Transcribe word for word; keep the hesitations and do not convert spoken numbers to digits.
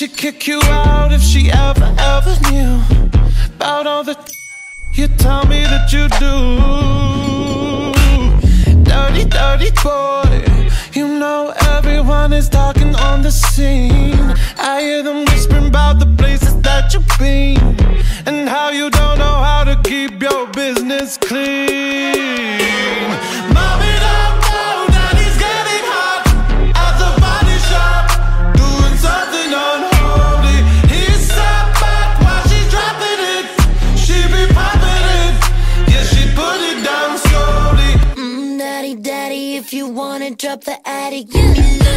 she'd kick you out if she ever, ever knew about all the you tell me that you do. Dirty, dirty boy, you know everyone is talking on the scene. I hear them whispering about the places that you've been and how you don't know how to keep your business clean. Mommy don't know daddy's getting hot at the body shop, doing something unholy. He's sat back while she's dropping it. She be popping it, yeah, she put it down slowly. Mm, daddy, daddy, if you wanna drop the attic, give me love.